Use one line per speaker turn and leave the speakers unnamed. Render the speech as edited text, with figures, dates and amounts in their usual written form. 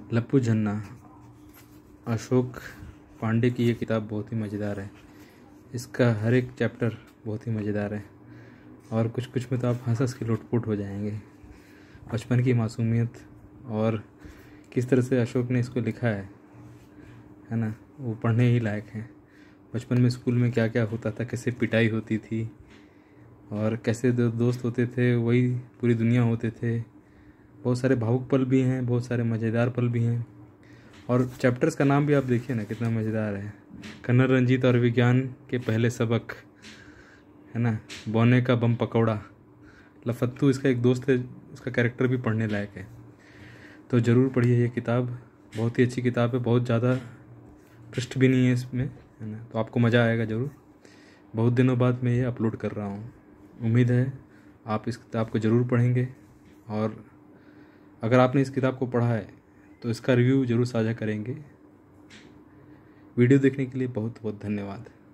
लप्पू झन्ना, अशोक पांडे की ये किताब बहुत ही मज़ेदार है। इसका हर एक चैप्टर बहुत ही मज़ेदार है और कुछ कुछ में तो आप हंस हंस के लुटपुट हो जाएंगे। बचपन की मासूमियत और किस तरह से अशोक ने इसको लिखा है ना, वो पढ़ने ही लायक है। बचपन में स्कूल में क्या क्या होता था, कैसे पिटाई होती थी और कैसे दोस्त होते थे, वही पूरी दुनिया होते थे। बहुत सारे भावुक पल भी हैं, बहुत सारे मज़ेदार पल भी हैं। और चैप्टर्स का नाम भी आप देखिए ना, कितना मज़ेदार है। कन्नड़ रंजीत और विज्ञान के पहले सबक, है ना, बौने का बम पकौड़ा। लफत्तू इसका एक दोस्त है, उसका कैरेक्टर भी पढ़ने लायक है। तो ज़रूर पढ़िए ये किताब, बहुत ही अच्छी किताब है। बहुत ज़्यादा पृष्ठ भी नहीं है इसमें, है ना, तो आपको मज़ा आएगा ज़रूर। बहुत दिनों बाद मैं ये अपलोड कर रहा हूँ। उम्मीद है आप इस किताब को ज़रूर पढ़ेंगे और अगर आपने इस किताब को पढ़ा है तो इसका रिव्यू ज़रूर साझा करेंगे। वीडियो देखने के लिए बहुत बहुत धन्यवाद।